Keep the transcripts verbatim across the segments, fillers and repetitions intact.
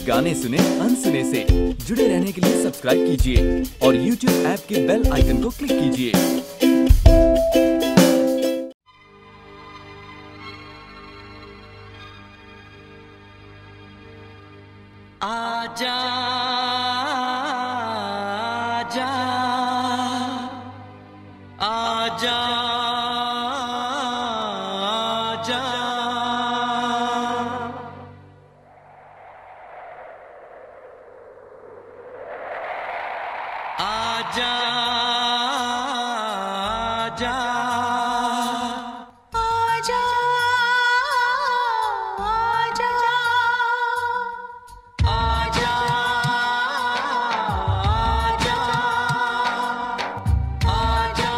गाने सुने अनसुने से। जुड़े रहने के लिए सब्सक्राइब कीजिए और यूट्यूब ऐप के बेल आइकन को क्लिक कीजिए। आजा आजा आजा आजा आजा आजा आजा आजा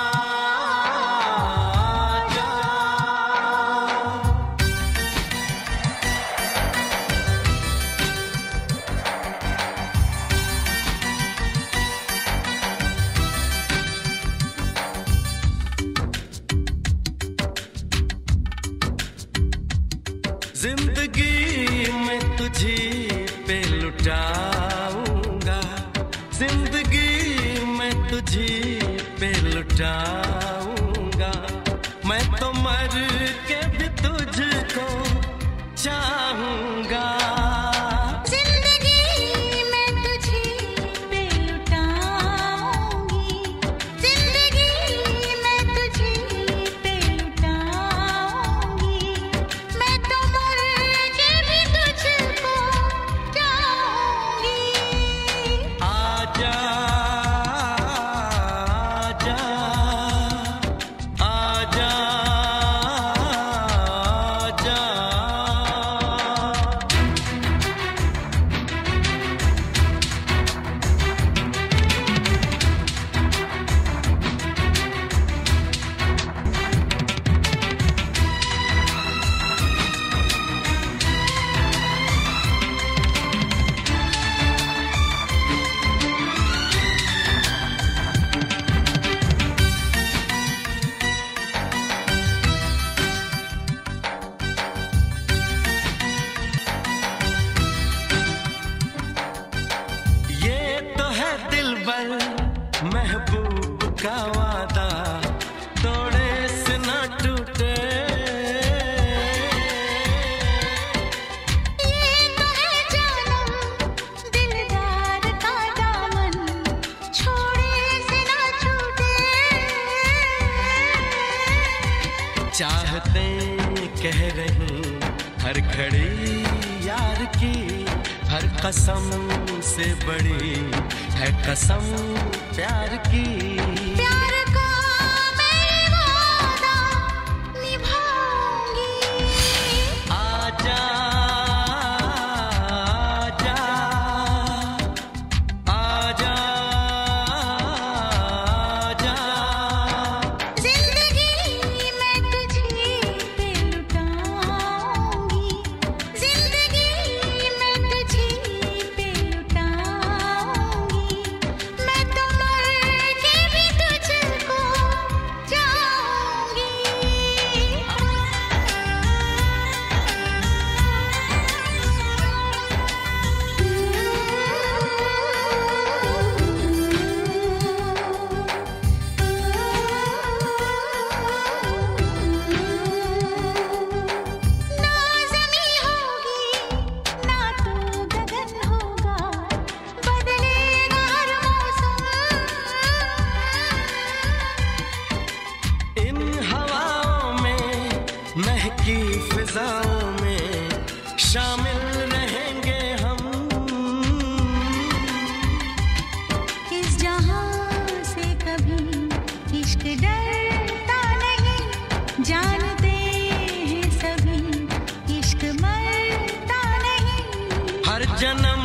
जिंदगी में तुझी पे लुटाऊंगा, जिंदगी में तुझी पे लुटाऊंगा। मैं तो मर के भी तुझको चाहूंगा। महबूब का वादा तोड़े से ना टूटे, ये तो है जानम दिलदार का दामन छोड़े से ना छूटे। चाहते कह रही हर घड़ी यार की, हर कसम से बड़ी है कसम प्यार की। प्यार का मैं वादा निभाऊंगी। आजा आजा आजा आजा, जिंदगी मैं तुझे पे लुटाऊंगी, जिंदगी मैं तुझे पे लुटाऊंगी। मैं तो मर के भी तुझको चाहूंगी। ना ज़मीं होगी ना तू गगन होगा, बदलेगा हर मौसम। इन हवाओं में महकी फिजाओं में शामिल रहेंगे हम। इस जहां से कभी इश्क डरता नहीं, जानते हैं सभी इश्क मरता नहीं। हर जन्म